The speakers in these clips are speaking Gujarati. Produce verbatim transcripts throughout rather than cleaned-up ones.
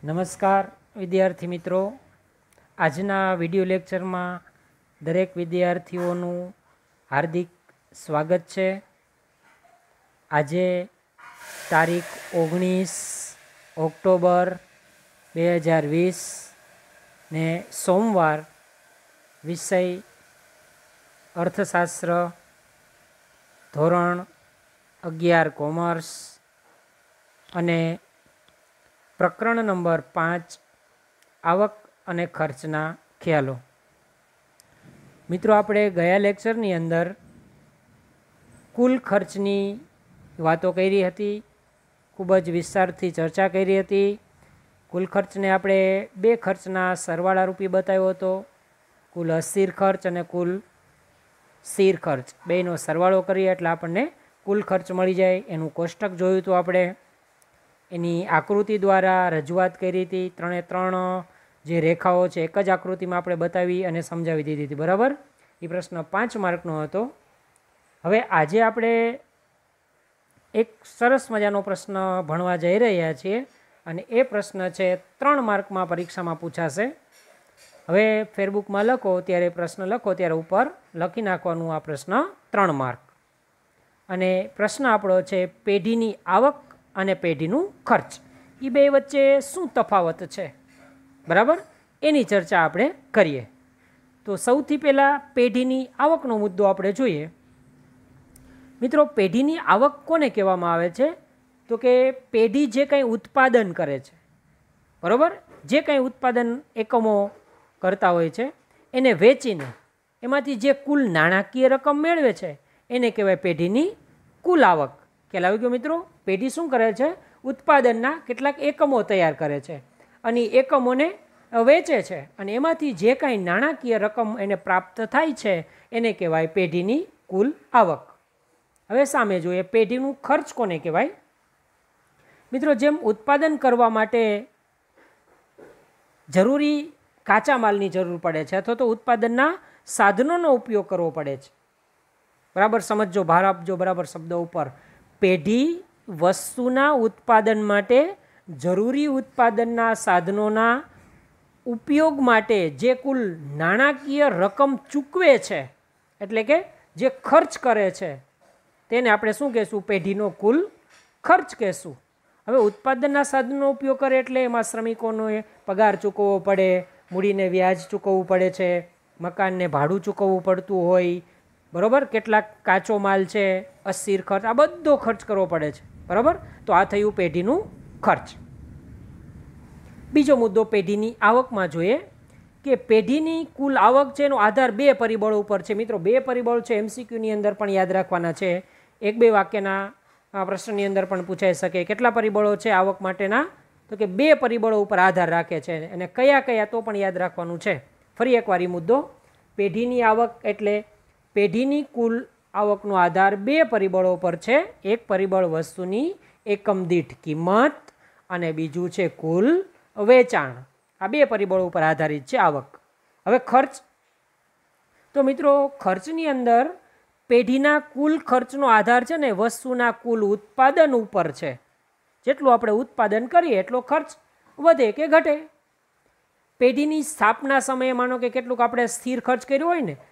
નમસ્કાર વિદ્યાર્થી મિત્રો, આજના વિડિયો લેક્ચરમાં દરેક વિદ્યાર્થીઓનું હાર્દિક સ્વાગત છે। આજે તારીખ ઓગણીસ ઓક્ટોબર બે હજાર વીસ ને સોમવાર, વિષય અર્થશાસ્ત્ર, ધોરણ અગિયાર કોમર્સ અને પ્રકરણ નંબર પાંચ આવક અને ખર્ચના ખ્યાલો। મિત્રો, આપણે ગયા લેક્ચરની અંદર કુલ ખર્ચની વાતો કરી હતી, ખૂબ જ વિસ્તારથી ચર્ચા કરી હતી। કુલ ખર્ચને આપણે બે ખર્ચના સરવાળા રૂપી બતાવ્યો હતો, કુલ અસ્થિર ખર્ચ અને કુલ સ્થિર ખર્ચ, બેનો સરવાળો કરીએ એટલે આપણને કુલ ખર્ચ મળી જાય। એનું કોષ્ટક જોયું હતું આપણે, એની આકૃતિ દ્વારા રજૂઆત કરી હતી। ત્રણે ત્રણ જે રેખાઓ છે એક જ આકૃતિમાં આપણે બતાવી અને સમજાવી દીધી હતી, બરાબર। એ પ્રશ્ન પાંચ માર્કનો હતો। હવે આજે આપણે એક સરસ મજાનો પ્રશ્ન ભણવા જઈ રહ્યા છીએ અને એ પ્રશ્ન છે ત્રણ માર્કમાં પરીક્ષામાં પૂછાશે। હવે ફેસબુકમાં લખો ત્યારે પ્રશ્ન લખો ત્યારે ઉપર લખી નાખવાનું આ પ્રશ્ન ત્રણ માર્ક। અને પ્રશ્ન આપણો છે પેઢીની આવક અને પેઢીનું ખર્ચ, એ બે વચ્ચે શું તફાવત છે, બરાબર, એની ચર્ચા આપણે કરીએ। તો સૌથી પહેલાં પેઢીની આવકનો મુદ્દો આપણે જોઈએ। મિત્રો, પેઢીની આવક કોને કહેવામાં આવે છે? તો કે પેઢી જે કંઈ ઉત્પાદન કરે છે, બરાબર, જે કંઈ ઉત્પાદન એકમો કરતા હોય છે એને વેચીને એમાંથી જે કુલ નાણાકીય રકમ મેળવે છે એને કહેવાય પેઢીની કુલ આવક। ખ્યાલ આવી ગયો મિત્રો? પેઢી શું કરે છે? ઉત્પાદનના કેટલાક એકમો તૈયાર કરે છે અને એકમોને વેચે છે અને એમાંથી જે કાંઈ નાણાકીય રકમ એને પ્રાપ્ત થાય છે એને કહેવાય પેઢીની કુલ આવક। હવે સામે જોઈએ, પેઢીનું ખર્ચ કોને કહેવાય? મિત્રો, જેમ ઉત્પાદન કરવા માટે જરૂરી કાચા માલની જરૂર પડે છે અથવા તો ઉત્પાદનના સાધનોનો ઉપયોગ કરવો પડે છે, બરાબર, સમજો, ભાર આપજો બરાબર શબ્દો ઉપર। પેઢી વસ્તુના ઉત્પાદન માટે જરૂરી ઉત્પાદનના સાધનોના ઉપયોગ માટે જે કુલ નાણાકીય રકમ ચૂકવે છે, એટલે કે જે ખર્ચ કરે છે, તેને આપણે શું કહેશું? પેઢીનો કુલ ખર્ચ કહેશું। હવે ઉત્પાદનના સાધનનો ઉપયોગ કરે એટલે એમાં શ્રમિકોનો પગાર ચૂકવવો પડે, મૂડીને વ્યાજ ચૂકવવું પડે છે, મકાનને ભાડું ચૂકવવું પડતું હોય, બરાબર, કેટલાક કાચો માલ છે, અસ્થિર ખર્ચ, આ બધો ખર્ચ કરવો પડે છે, બરાબર। તો આ થયું પેઢીનું ખર્ચ। બીજો મુદ્દો પેઢીની આવકમાં જોઈએ કે પેઢીની કુલ આવક છે એનો આધાર બે પરિબળો ઉપર છે। મિત્રો, બે પરિબળો છે, એમસીક્યુની અંદર પણ યાદ રાખવાના છે, એક બે વાક્યના પ્રશ્નની અંદર પણ પૂછાઈ શકે। કેટલા પરિબળો છે આવક માટેના? તો કે બે પરિબળો ઉપર આધાર રાખે છે અને કયા કયા તો પણ યાદ રાખવાનું છે। ફરી એકવાર એ મુદ્દો, પેઢીની આવક એટલે પેઢીની કુલ આવકનો આધાર બે પરિબળો પર છે। એક પરિબળ વસ્તુની એકમ દીઠ કિંમત અને બીજું છે કુલ વેચાણ। આ બે પરિબળો ઉપર આધારિત છે આવક। હવે ખર્ચ, તો મિત્રો ખર્ચની અંદર પેઢીના કુલ ખર્ચનો આધાર છે ને વસ્તુના કુલ ઉત્પાદન ઉપર છે। જેટલું આપણે ઉત્પાદન કરીએ એટલો ખર્ચ વધે કે ઘટે। પેઢીની સ્થાપના સમયે માનો કે કેટલુંક આપણે સ્થિર ખર્ચ કર્યો હોય ને,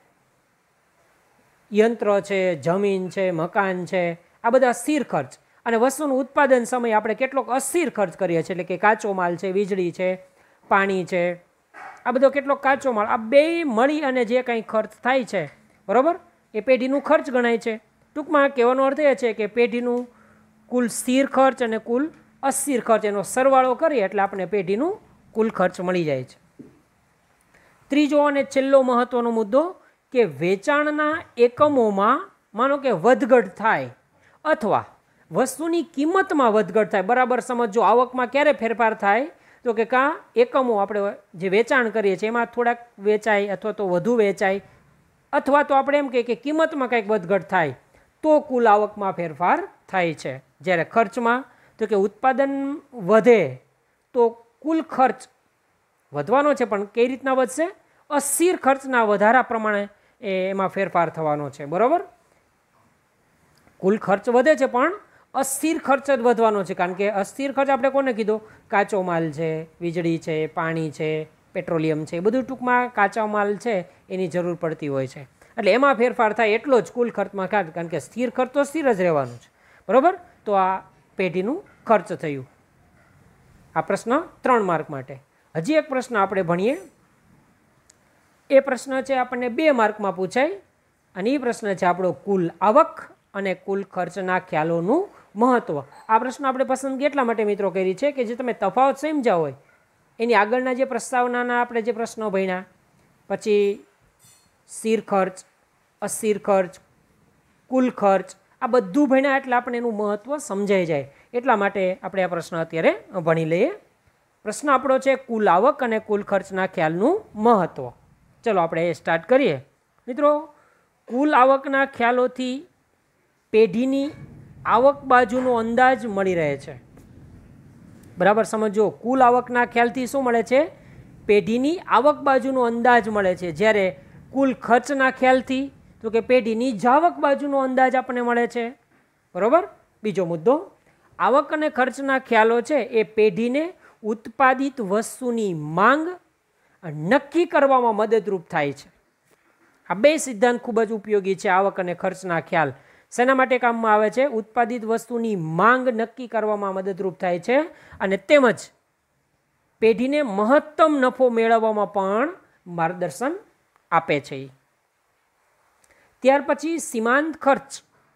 યંત્ર છે, જમીન છે, મકાન છે, આ બધા સ્થિર ખર્ચ, અને વસ્તુનું ઉત્પાદન સમયે આપણે કેટલોક અસ્થિર ખર્ચ કરીએ છીએ, એટલે કે કાચો માલ છે, વીજળી છે, પાણી છે, આ બધો કેટલોક કાચો માલ, આ બે મળી અને જે કંઈ ખર્ચ થાય છે, બરાબર, એ પેઢીનું ખર્ચ ગણાય છે। ટૂંકમાં કહેવાનો અર્થ એ છે કે પેઢીનું કુલ સ્થિર ખર્ચ અને કુલ અસ્થિર ખર્ચ એનો સરવાળો કરીએ એટલે આપણે પેઢીનું કુલ ખર્ચ મળી જાય છે। ત્રીજો અને છેલ્લો મહત્વનો મુદ્દો કે વેચાણના એકમોમાં માનો કે વધઘટ થાય અથવા વસ્તુની કિંમતમાં વધઘટ થાય, બરાબર સમજો, આવકમાં ક્યારે ફેરફાર થાય? તો કે કાં એકમો આપણે જે વેચાણ કરીએ છીએ એમાં થોડાક વેચાય અથવા તો વધુ વેચાય, અથવા તો આપણે એમ કહીએ કે કિંમતમાં કંઈક વધઘટ થાય તો કુલ આવકમાં ફેરફાર થાય છે। જ્યારે ખર્ચમાં તો કે ઉત્પાદન વધે તો કુલ ખર્ચ વધવાનો છે, પણ કઈ રીતના વધશે? અસ્થિર ખર્ચના વધારા પ્રમાણે એ એમાં ફેરફાર થવાનો છે, બરાબર। કુલ ખર્ચ વધે છે પણ અસ્થિર ખર્ચ જ વધવાનો છે, કારણ કે અસ્થિર ખર્ચ આપણે કોને કીધો? કાચો માલ છે, વીજળી છે, પાણી છે, પેટ્રોલિયમ છે, એ બધું ટૂંકમાં કાચા માલ છે એની જરૂર પડતી હોય છે, એટલે એમાં ફેરફાર થાય એટલો જ કુલ ખર્ચમાં ખાત, કારણ કે સ્થિર ખર્ચ તો સ્થિર જ રહેવાનું છે, બરાબર. તો આ પેઢીનું ખર્ચ થયું. આ પ્રશ્ન ત્રણ માર્ક માટે. હજી એક પ્રશ્ન આપણે ભણીએ. એ પ્રશ્ન છે આપણને બે માર્કમાં પૂછાય, અને એ પ્રશ્ન છે આપણો કુલ આવક અને કુલ ખર્ચના ખ્યાલોનું મહત્વ. આ પ્રશ્ન આપણે પસંદગી એટલા માટે મિત્રો કરી છે કે જે તમે તફાવત સમજ્યા હોય એની આગળના જે પ્રસ્તાવનાના આપણે જે પ્રશ્નો ભણ્યા, પછી સ્થિર ખર્ચ, અસ્થિર ખર્ચ, કુલ ખર્ચ, આ બધું ભણ્યા એટલે આપણે એનું મહત્વ સમજાઈ જાય, એટલા માટે આપણે આ પ્રશ્ન અત્યારે ભણી લઈએ. પ્રશ્ન આપણો છે કુલ આવક અને કુલ ખર્ચના ખ્યાલનું મહત્વ. ચલો આપણે એ સ્ટાર્ટ કરીએ. મિત્રો, કુલ આવકના ખ્યાલોથી પેઢીની આવક બાજુનો અંદાજ મળી રહે છે. બરાબર સમજો, કુલ આવકના ખ્યાલથી શું મળે છે? પેઢીની આવક બાજુનો અંદાજ મળે છે, જ્યારે કુલ ખર્ચના ખ્યાલથી તો કે પેઢીની જાવક બાજુનો અંદાજ આપણને મળે છે, બરાબર. બીજો મુદ્દો, આવક અને ખર્ચના ખ્યાલો છે એ પેઢીને ઉત્પાદિત વસ્તુની માંગ નક્કી કરવામાં મદદરૂપ થાય છે. આ બે સિદ્ધાંત ખૂબ જ ઉપયોગી છે. આવક અને ખર્ચના ખ્યાલ શેના માટે કામમાં આવે છે? ઉત્પાદિત વસ્તુની માંગ નક્કી કરવામાં મદદરૂપ થાય છે, અને તેમજ પેઢીને મહત્તમ નફો મેળવવામાં પણ માર્ગદર્શન આપે છે. ત્યાર પછી સીમાંત ખર્ચ,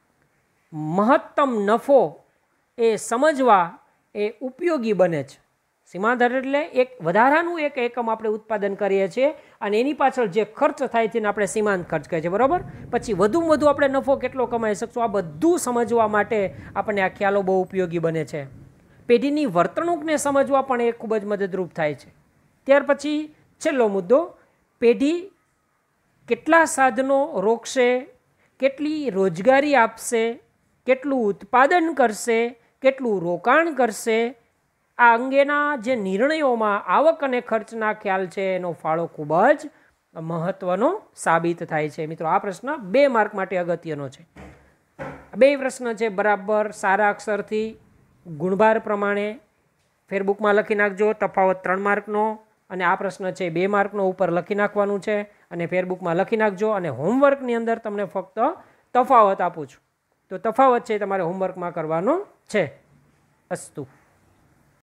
મહત્તમ નફો એ સમજવા એ ઉપયોગી બને છે. સીમાંત એટલે એક વધારાનું એક એકમ આપણે ઉત્પાદન કરીએ છીએ અને એની પાછળ જે ખર્ચ થાય છે એને આપણે સીમાંત ખર્ચ કહે છે, બરાબર. પછી વધુમાં વધુ આપણે નફો કેટલો કમાઈ શકશું, આ બધું સમજવા માટે આપણને આ ખ્યાલો બહુ ઉપયોગી બને છે. પેઢીની વર્તણૂકને સમજવા પણ એ ખૂબ જ મદદરૂપ થાય છે. ત્યાર પછી છેલ્લો મુદ્દો, પેઢી કેટલા સાધનો રોકશે, કેટલી રોજગારી આપશે, કેટલું ઉત્પાદન કરશે, કેટલું રોકાણ કરશે, આ અંગેના જે નિર્ણયોમાં આવક અને ખર્ચના ખ્યાલ છે એનો ફાળો ખૂબ જ મહત્વનો સાબિત થાય છે. મિત્રો, આ પ્રશ્ન બે માર્ક માટે અગત્યનો છે. બે પ્રશ્ન છે બરાબર સારા અક્ષરથી ગુણભાર પ્રમાણે ફેરબુકમાં લખી નાખજો. તફાવત ત્રણ માર્કનો અને આ પ્રશ્ન છે બે માર્કનો ઉપર લખી નાખવાનું છે અને ફેરબુકમાં લખી નાખજો. અને હોમવર્કની અંદર તમને ફક્ત તફાવત આપું છું, તો તફાવત છે તમારે હોમવર્કમાં કરવાનો છે. અસ્તુ.